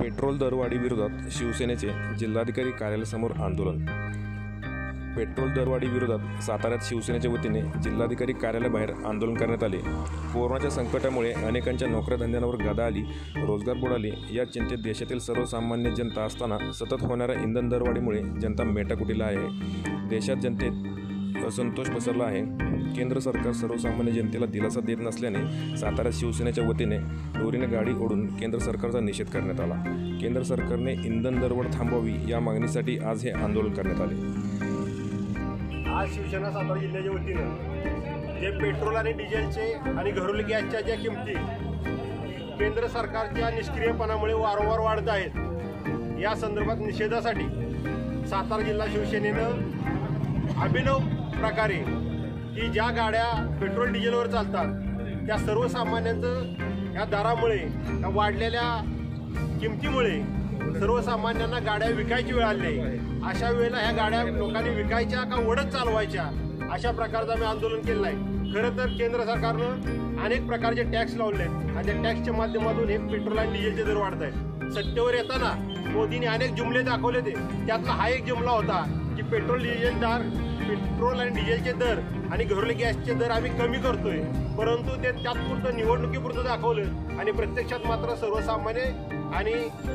Petrol दरवाढी विरोधात शिवसेनेचे जिल्हाधिकारी कार्यालयासमोर आंदोलन। पेट्रोल दरवाढी विरोधात साताऱ्यात शिवसेनेच्या वतीने जिल्हाधिकारी कार्यालयाबाहेर आंदोलन करण्यात आले। कोरोनाच्या संकटामुळे अनेकांच्या नोकऱ्या-धंद्यांवर गदा आली, रोजगार बुडाले या चिंतेत देशातील सर्वसामान्य जनता असताना सतत होणाऱ्या इंधन दरवाढीमुळे जनता मेटाकुटीला आहे। देशात जनतेत असंतोष पसरला आहे। केंद्र सरकार सर्वसामान्य जनतेला दिलासा देत नसल्याने साताऱ्यात शिवसेनेच्या वतीने दोरीने गाडी ओढून केंद्र सरकारचा निषेध करण्यात आला। केंद्र सरकारने इंधन दरवाढ थांबवावी या मागणीसाठी आज हे आंदोलन करण्यात आले। आज शिवसेना सातारा जिल्ह्याच्या वतीनं जे पेट्रोल आणि डिझेलचे आणि घरगुती गॅसच्या ज्या किमती केंद्र सरकारच्या निष्क्रियपणामुळे वारंवार वाढत आहेत, या संदर्भात निषेधासाठी सातारा जिल्हा शिवसेनेनं अभिनव प्रकारे की ज्या गाड्या पेट्रोल डिझेलवर चालतात त्या सर्वसामान्यांचं या दरामुळे, या वाढलेल्या किमतीमुळे सर्वसामान्यांना गाड्या विकायची वेळ आली आहे। अशा वेळेला ह्या गाड्या लोकांनी विकायच्या का ओढत चालवायच्या अशा प्रकारचं आम्ही आंदोलन केलं आहे। खरं तर केंद्र सरकारनं अनेक प्रकारचे टॅक्स लावले आहेत आणि त्या टॅक्सच्या माध्यमातून हे पेट्रोल आणि डिझेलचे दर वाढत आहेत। सत्तेवर येताना मोदींनी अनेक जुमले दाखवले होते, त्यातला हा एक जुमला होता की पेट्रोल आणि डिझेलचे दर आणि घरगुती गॅसचे दर आम्ही कमी करतोय, परंतु ते त्यातपुरतं निवडणुकीपुरतं दाखवलं आणि प्रत्यक्षात मात्र सर्वसामान्य आणि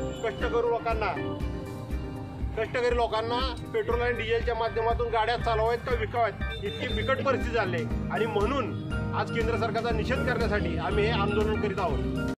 कष्टकरी लोकांना पेट्रोल आणि डिझेलच्या माध्यमातून गाड्या चालवायत का विकाव्यात इतकी बिकट परिस्थिती झाली आहे। आणि म्हणून आज केंद्र सरकारचा निषेध करण्यासाठी आम्ही हे आंदोलन करीत आहोत।